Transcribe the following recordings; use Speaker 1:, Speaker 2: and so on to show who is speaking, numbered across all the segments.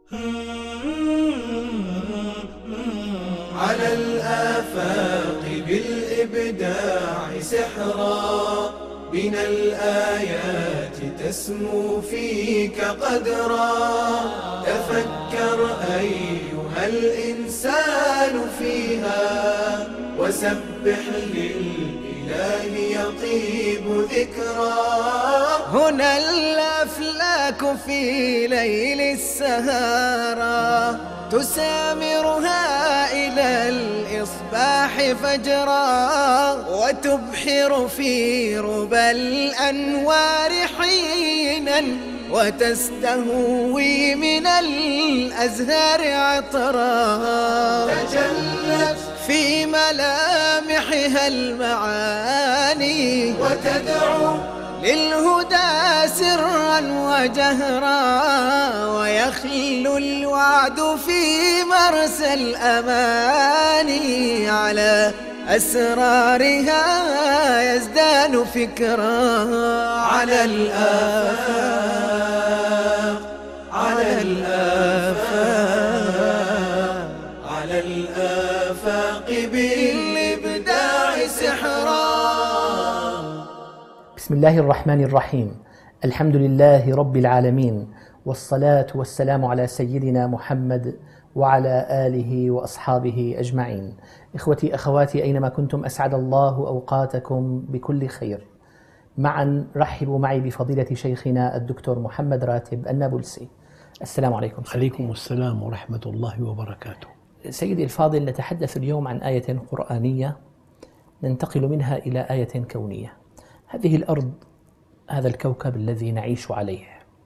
Speaker 1: على الآفاق بالإبداع سحرا، من الآيات تسمو فيك قدرا. تفكر أيها الإنسان فيها، وسبح للإله يطيب ذكرا.
Speaker 2: هنا الأفلاك في ليل السهارى، تسامرها إلى الإصباح فجرا، وتبحر في ربى الأنوار حينا، وتستهوي من الأزهار عطرا.
Speaker 1: تجلت
Speaker 2: في ملامحها المعاني،
Speaker 1: وتدعو
Speaker 2: للهدى سرا وجهرا، ويخل الوعد في مرسى الأماني، على أسرارها يزدان فكرا.
Speaker 1: على الآفاق، على الآفاق، على الآفاق بالإبداع سحرا.
Speaker 3: بسم الله الرحمن الرحيم. الحمد لله رب العالمين، والصلاة والسلام على سيدنا محمد وعلى آله وأصحابه أجمعين. إخوتي أخواتي أينما كنتم، أسعد الله أوقاتكم بكل خير. معا رحبوا معي بفضيلة شيخنا الدكتور محمد راتب النابلسي. السلام عليكم.
Speaker 4: عليكم السلام ورحمة الله وبركاته.
Speaker 3: سيدي الفاضل، نتحدث اليوم عن آية قرآنية ننتقل منها إلى آية كونية. هذه الأرض، هذا الكوكب الذي نعيش عليه،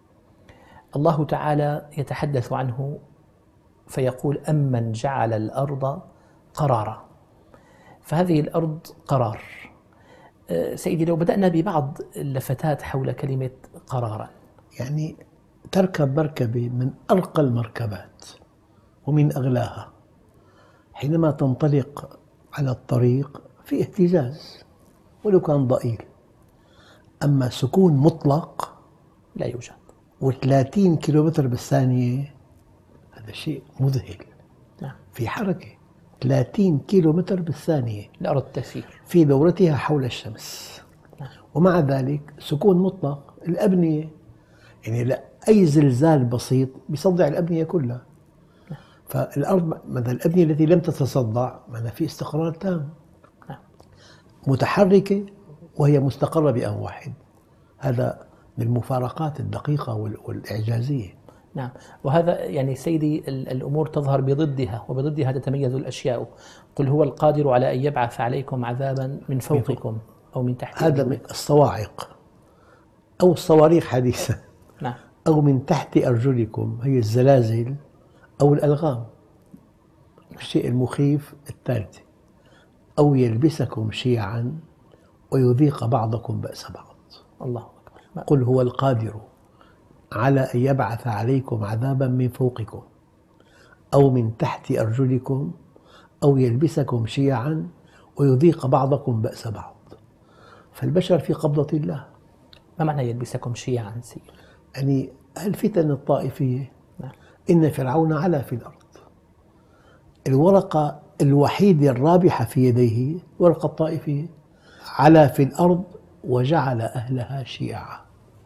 Speaker 3: الله تعالى يتحدث عنه فيقول: أمن جعل الأرض قرارا. فهذه الأرض قرار. سيدي، لو بدأنا ببعض اللفتات حول كلمة قرارا.
Speaker 4: يعني تركب مركبة من أرقى المركبات ومن أغلاها، حينما تنطلق على الطريق في اهتزاز ولو كان ضئيل. أما سكون مطلق
Speaker 3: لا يوجد،
Speaker 4: و30 كيلومتر بالثانية، هذا شيء مذهل.
Speaker 3: نعم.
Speaker 4: في حركة 30 كيلومتر بالثانية،
Speaker 3: الأرض تسير
Speaker 4: في دورتها حول الشمس.
Speaker 3: نعم.
Speaker 4: ومع ذلك سكون مطلق. الأبنية يعني لا، أي زلزال بسيط بيصدع الأبنية كلها.
Speaker 3: نعم.
Speaker 4: فالأرض مثلا الأبنية التي لم تتصدع معناها في استقرار تام.
Speaker 3: نعم.
Speaker 4: متحركة وهي مستقرة بأن واحد. هذا من المفارقات الدقيقة والإعجازية.
Speaker 3: نعم. وهذا يعني سيدي الأمور تظهر بضدها، وبضدها تتميز الأشياء. قل هو القادر على أن يبعث عليكم عذابا من فوقكم أو من تحت
Speaker 4: هذا من الصواعق أو الصواريخ حديثا.
Speaker 3: نعم.
Speaker 4: أو من تحت أرجلكم، هي الزلازل أو الألغام. الشيء المخيف الثالث: أو يلبسكم شيعا ويذيق بعضكم بأس بعض.
Speaker 3: الله أكبر.
Speaker 4: قل هو القادر على أن يبعث عليكم عذابا من فوقكم أو من تحت أرجلكم أو يلبسكم شيعا ويذيق بعضكم بأس بعض. فالبشر في قبضة الله.
Speaker 3: ما معنى يلبسكم شيعا سيدي؟
Speaker 4: يعني الفتن الطائفية.
Speaker 3: نعم.
Speaker 4: إن فرعون علا في الأرض. الورقة الوحيدة الرابحة في يديه ورقة الطائفية. علا في الأرض وجعل أهلها شيعا.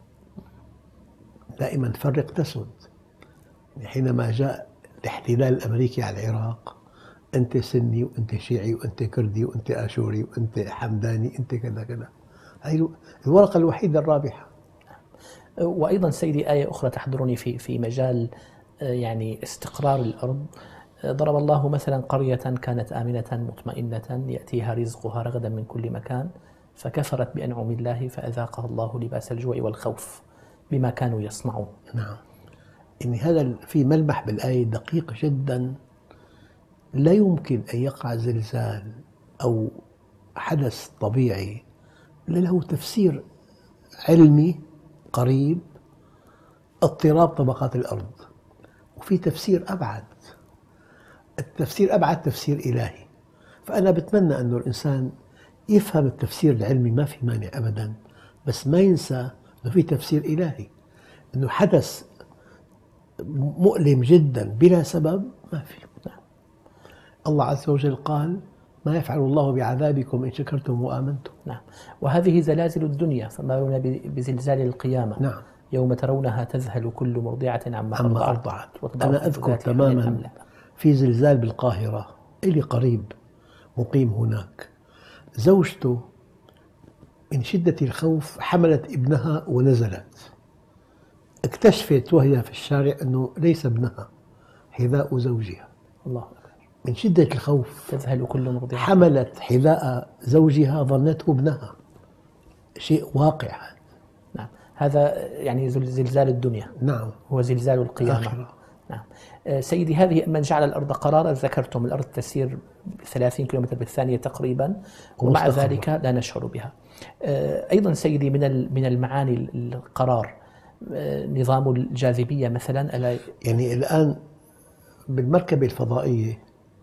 Speaker 4: دائما فرق تسد. حينما جاء الاحتلال الأمريكي على العراق، أنت سني وأنت شيعي وأنت كردي وأنت آشوري وأنت حمداني، أنت كذا كذا. هذه الورقة الوحيدة الرابحة.
Speaker 3: وأيضا سيدي آية أخرى تحضرني في مجال يعني استقرار الأرض. ضرب الله مثلا قرية كانت آمنة مطمئنة يأتيها رزقها رغدا من كل مكان، فكفرت بأنعم الله فأذاقها الله لباس الجوع والخوف بما كانوا يصنعون.
Speaker 4: نعم. يعني هذا في ملمح بالآية دقيق جدا. لا يمكن أن يقع زلزال أو حدث طبيعي إلا له تفسير علمي قريب: اضطراب طبقات الأرض. وفي تفسير أبعد، التفسير أبعد تفسير إلهي. فأنا بتمنى أن الإنسان يفهم التفسير العلمي، ما في مانع أبدا، بس ما ينسى أنه في تفسير إلهي، أنه حدث مؤلم جدا بلا سبب ما في. الله عز وجل قال: ما يفعل الله بعذابكم إن شكرتم وآمنتم.
Speaker 3: نعم. وهذه زلازل الدنيا، فما بالنا بزلزال القيامة.
Speaker 4: نعم.
Speaker 3: يوم ترونها تذهل كل مرضعة عما
Speaker 4: أرضعت.
Speaker 3: وتضع
Speaker 4: أنا
Speaker 3: في
Speaker 4: أذكر
Speaker 3: ذات حمل
Speaker 4: تماما
Speaker 3: حملها.
Speaker 4: في زلزال بالقاهرة، إلي قريب مقيم هناك، زوجته من شدة الخوف حملت ابنها ونزلت، اكتشفت وهي في الشارع أنه ليس ابنها، حذاء زوجها.
Speaker 3: الله أكبر.
Speaker 4: من شدة الخوف
Speaker 3: تذهل كل مرضعة.
Speaker 4: حملت حذاء زوجها ظنته ابنها. شيء واقع هذا.
Speaker 3: نعم. هذا يعني زلزال الدنيا.
Speaker 4: نعم.
Speaker 3: هو زلزال القيامة.
Speaker 4: آخرة.
Speaker 3: نعم. سيدي، هذه من جعل الأرض قرارا، ذكرتم الأرض تسير 30 كيلومتر بالثانية تقريبا، ومع ذلك لا نشعر بها. أيضا سيدي من المعاني القرار نظام الجاذبية مثلا.
Speaker 4: يعني الآن بالمركبة الفضائية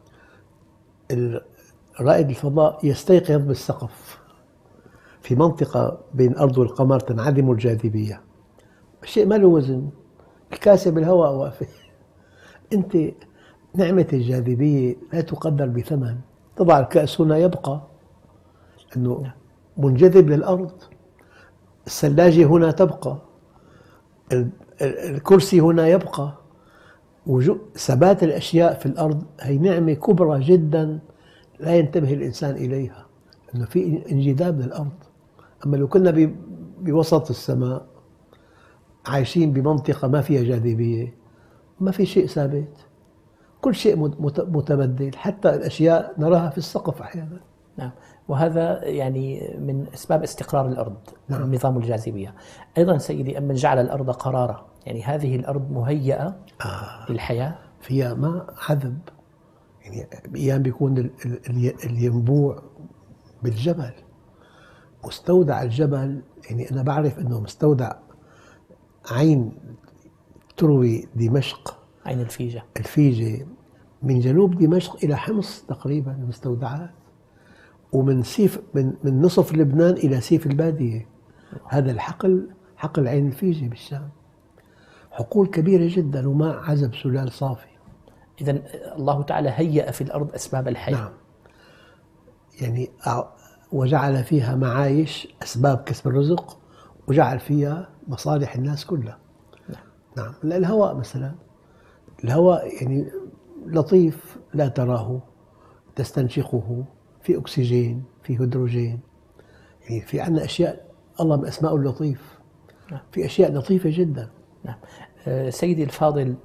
Speaker 4: رائد الفضاء يستيقظ بالسقف في منطقة بين الأرض والقمر تنعدم الجاذبية، شيء ما له وزن، الكاسة بالهواء واقفة. أنت نعمة الجاذبية لا تقدر بثمن، تضع الكأس هنا يبقى أنه منجذب للأرض، الثلاجة هنا تبقى، الكرسي هنا يبقى. ثبات الأشياء في الأرض هي نعمة كبرى جدا لا ينتبه الإنسان إليها، أنه في انجذاب للأرض. أما لو كنا بوسط السماء عايشين بمنطقة ما فيها جاذبية، ما في شيء ثابت، كل شيء متبدل، حتى الأشياء نراها في السقف أحيانا.
Speaker 3: نعم. وهذا يعني من أسباب استقرار الأرض.
Speaker 4: نعم.
Speaker 3: نظام الجاذبية. أيضا سيدي، أمن جعل الأرض قرارا، يعني هذه الأرض مهيئة للحياة،
Speaker 4: فيها ماء عذب. يعني بأيام بيكون الينبوع بالجبل، مستودع الجبل. يعني أنا بعرف أنه مستودع عين تروي دمشق،
Speaker 3: عين
Speaker 4: الفيجة من جنوب دمشق إلى حمص تقريبا المستودعات، ومن سيف من نصف لبنان إلى سيف البادية. هذا حقل عين الفيجة بالشام، حقول كبيرة جدا وماء عذب سلال صافي.
Speaker 3: إذن الله تعالى هيأ في الأرض أسباب الحياة.
Speaker 4: نعم. يعني وجعل فيها معايش، أسباب كسب الرزق، وجعل فيها مصالح الناس كلها. نعم. الهواء مثلا، الهواء يعني لطيف لا تراه، تستنشقه، في أكسجين، في هيدروجين. يعني في عندنا أشياء الله من أسماء اللطيف. في أشياء لطيفة جدا.
Speaker 3: نعم. سيدي الفاضل،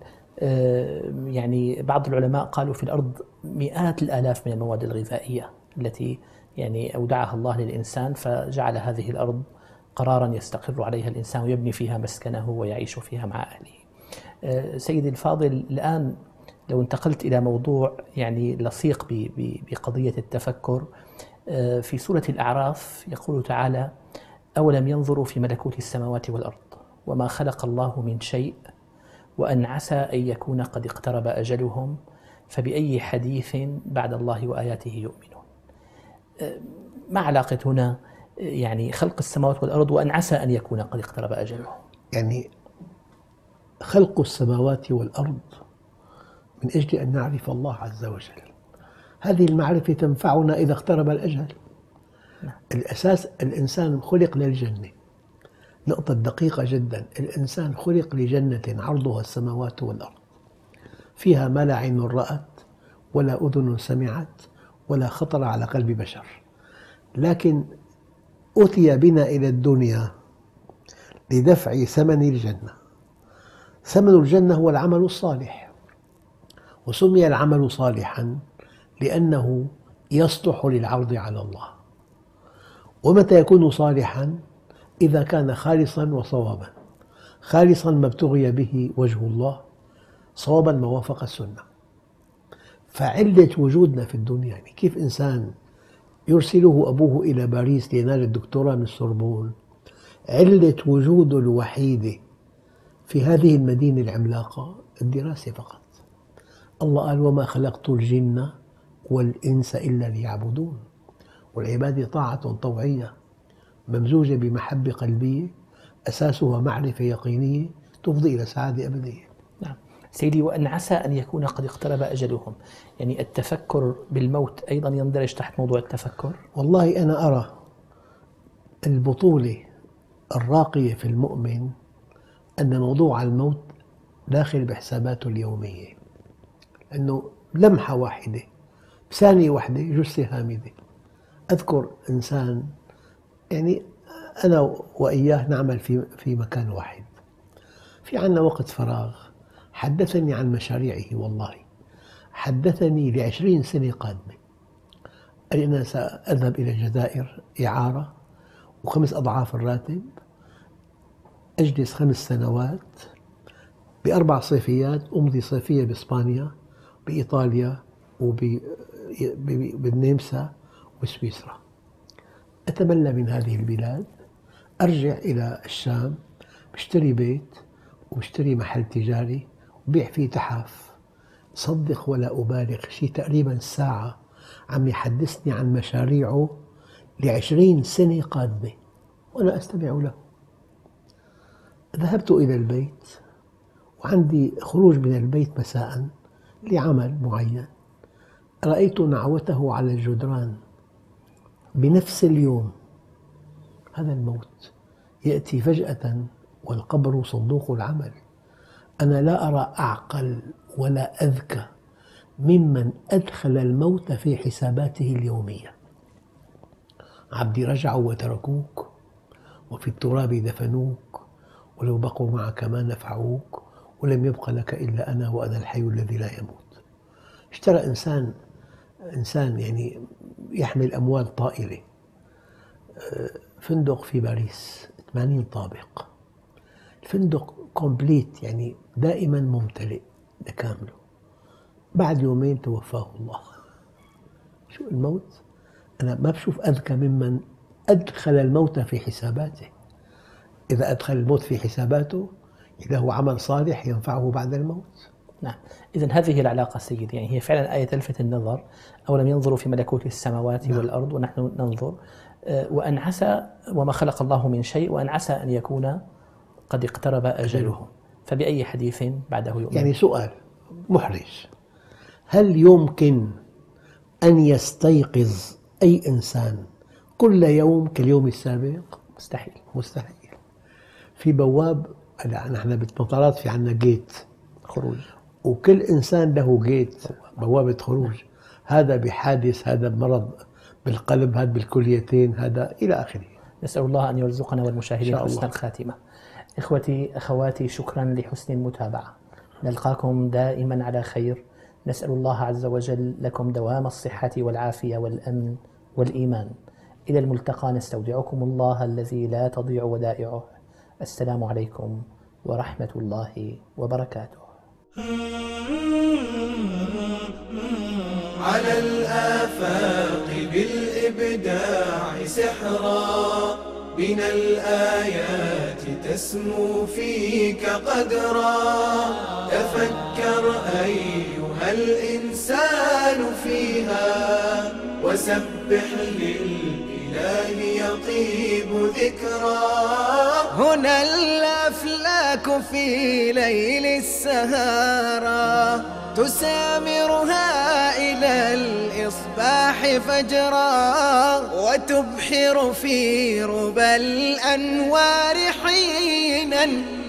Speaker 3: يعني بعض العلماء قالوا في الأرض مئات الآلاف من المواد الغذائية التي يعني أودعها الله للإنسان، فجعل هذه الأرض قرارا يستقر عليها الإنسان ويبني فيها مسكنه ويعيش فيها مع أهله. سيدي الفاضل، الآن لو انتقلت إلى موضوع يعني لصيق بقضية التفكر، في سورة الأعراف يقول تعالى: أولم ينظروا في ملكوت السماوات والأرض وما خلق الله من شيء وأن عسى أن يكون قد اقترب أجلهم فبأي حديث بعد الله وآياته يؤمنون. ما علاقة هنا يعني خلق السماوات والأرض وأن عسى أن يكون قد اقترب أجلهم؟
Speaker 4: يعني خلق السماوات والأرض من أجل أن نعرف الله عز وجل. هذه المعرفة تنفعنا إذا اقترب الأجل. الأساس الإنسان خلق للجنة. نقطة دقيقة جدا، الإنسان خلق لجنة عرضها السماوات والأرض، فيها ما لا عين رأت ولا أذن سمعت ولا خطر على قلب بشر. لكن أتي بنا إلى الدنيا لدفع ثمن الجنة. ثمن الجنة هو العمل الصالح، وسمي العمل صالحا لأنه يصلح للعرض على الله. ومتى يكون صالحا؟ إذا كان خالصا وصوابا. خالصا ما ابتغي به وجه الله، صوابا ما وافق السنة. فعلة وجودنا في الدنيا، يعني كيف إنسان يرسله أبوه إلى باريس لينال الدكتوراه من السوربون، علة وجوده الوحيدة في هذه المدينة العملاقة الدراسة فقط. الله قال: وما خلقت الجن والإنس إلا ليعبدون. والعبادة طاعة طوعية ممزوجة بمحبة قلبية أساسها معرفة يقينية تفضي إلى سعادة أبدية.
Speaker 3: نعم. سيدي، وأن عسى أن يكون قد اقترب أجلهم، يعني التفكر بالموت أيضا يندرج تحت موضوع التفكر؟
Speaker 4: والله أنا أرى البطولة الراقية في المؤمن أن موضوع الموت داخل بحساباته اليومية، أنه لمحة واحدة ثانية واحدة جثة هامدة. أذكر إنسان يعني أنا وإياه نعمل في مكان واحد، في عنا وقت فراغ، حدثني عن مشاريعه، والله حدثني ل20 سنة قادمة. قال أنا سأذهب إلى الجزائر إعارة و5 أضعاف الراتب، أجلس 5 سنوات ب4 صيفيات، أمضي صيفية بإسبانيا، بإيطاليا، وبالنمسا وسويسرا. أتملى من هذه البلاد، أرجع إلى الشام، بشتري بيت وبشتري محل تجاري وبيع فيه تحف. صدق ولا أبالغ، شيء تقريبا ساعة عم يحدثني عن مشاريعه ل20 سنة قادمة وأنا أستمع له. ذهبت إلى البيت وعندي خروج من البيت مساء لعمل معين، رأيت نعوته على الجدران بنفس اليوم. هذا الموت يأتي فجأة والقبر صندوق العمل. أنا لا أرى أعقل ولا أذكى ممن أدخل الموت في حساباته اليومية. عبدي رجعوا وتركوك، وفي التراب دفنوك، ولو بقوا معك ما نفعوك، ولم يبق لك إلا أنا وأنا الحي الذي لا يموت. اشترى إنسان يعني يحمل أموال طائلة فندق في باريس 80 طابق، الفندق كومبليت يعني دائما ممتلئ لكامله. بعد يومين توفاه الله. شو الموت؟ أنا ما بشوف أذكى ممن أدخل الموت في حساباته. إذا أدخل الموت في حساباته إذا هو عمل صالح ينفعه بعد الموت.
Speaker 3: نعم، إذن هذه العلاقة سيدي يعني هي فعلا آية تلفت النظر. أولم ينظروا في ملكوت السماوات والأرض ونحن ننظر، وأن عسى وما خلق الله من شيء، وأن عسى أن يكون قد اقترب أجلهم. فبأي حديث بعده يؤمن؟
Speaker 4: يعني سؤال محرج، هل يمكن أن يستيقظ أي إنسان كل يوم كاليوم السابق؟
Speaker 3: مستحيل.
Speaker 4: مستحيل. في بواب، نحن بالمطارات في عنا جيت
Speaker 3: خروج،
Speaker 4: وكل إنسان له جيت، بوابة خروج. هذا بحادث، هذا بمرض بالقلب، هذا بالكليتين، هذا إلى آخره.
Speaker 3: نسأل الله أن يرزقنا والمشاهدين حسن الخاتمة. إخوتي أخواتي، شكرا لحسن المتابعة، نلقاكم دائما على خير. نسأل الله عز وجل لكم دوام الصحة والعافية والأمن والإيمان. إلى الملتقى، نستودعكم الله الذي لا تضيع ودائعه. السلام عليكم ورحمة الله وبركاته.
Speaker 1: على الآفاق بالإبداع سحرا، من الآيات تسمو فيك قدرا. تفكر أيها الإنسان فيها، وسبح للإله يطيب ذكرا.
Speaker 2: هنا الأفلاك في ليل السهارة تسامرها إلى الإصباح فجرا، وتبحر في ربى الأنوار حينا،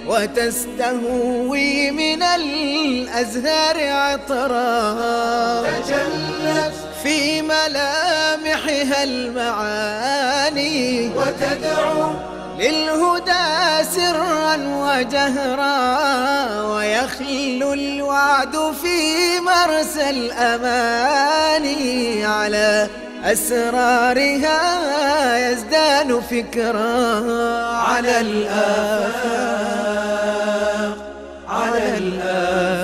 Speaker 2: وتستهوي من الأزهار عطرا.
Speaker 1: تجلت
Speaker 2: في ملامحها المعاني،
Speaker 1: وتدعو
Speaker 2: للهدى سرا وجهرا، ويخلو الوعد في مرسى الأماني. على أسرارها يزدان فكرا.
Speaker 1: على الآفاق، على الآفاق.